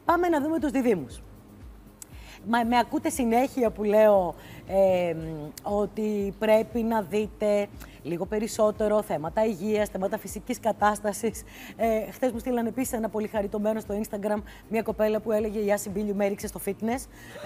πάμε να δούμε τους διδύμους. Με ακούτε συνέχεια που λέω ότι πρέπει να δείτε λίγο περισσότερο θέματα υγείας, θέματα φυσικής κατάστασης. Χθες μου στείλαν επίσης ένα πολύ χαριτωμένο στο Instagram μια κοπέλα που έλεγε «Η Άση Μπίλιου με έριξε στο fitness».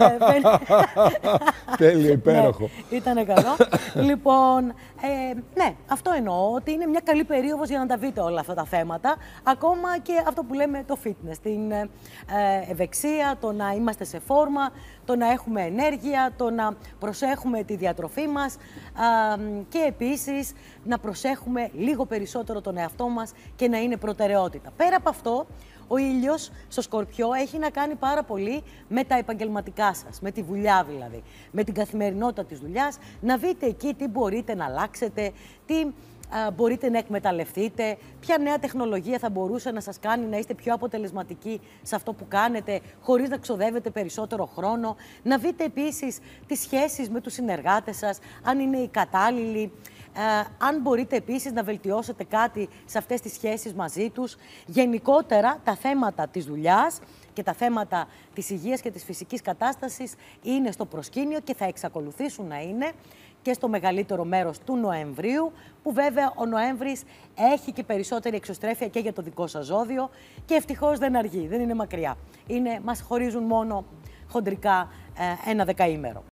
Τέλειο, υπέροχο. Ναι, ήτανε καλό. Λοιπόν, ναι, αυτό εννοώ, ότι είναι μια καλή περίοδος για να τα δείτε όλα αυτά τα θέματα. Ακόμα και αυτό που λέμε το fitness, την ευεξία, το να είμαστε σε φόρμα, το να έχουμε ενέργεια, το να προσέχουμε τη διατροφή μας και επίσης να προσέχουμε λίγο περισσότερο τον εαυτό μας και να είναι προτεραιότητα. Πέρα από αυτό, ο ήλιος στο Σκορπιό έχει να κάνει πάρα πολύ με τα επαγγελματικά σας, με τη δουλειά δηλαδή, με την καθημερινότητα της δουλειάς, να δείτε εκεί τι μπορείτε να αλλάξετε, τι μπορείτε να εκμεταλλευτείτε, ποια νέα τεχνολογία θα μπορούσε να σας κάνει να είστε πιο αποτελεσματικοί σε αυτό που κάνετε, χωρίς να ξοδεύετε περισσότερο χρόνο. Να δείτε επίσης τις σχέσεις με τους συνεργάτες σας, αν είναι οι κατάλληλοι, αν μπορείτε επίσης να βελτιώσετε κάτι σε αυτές τις σχέσεις μαζί τους. Γενικότερα, τα θέματα της δουλειάς και τα θέματα της υγείας και της φυσικής κατάστασης είναι στο προσκήνιο και θα εξακολουθήσουν να είναι και στο μεγαλύτερο μέρος του Νοεμβρίου, που βέβαια ο Νοέμβρης έχει και περισσότερη εξωστρέφεια και για το δικό σας ζώδιο και ευτυχώς δεν αργεί, δεν είναι μακριά. Μας χωρίζουν μόνο χοντρικά ένα δεκαήμερο.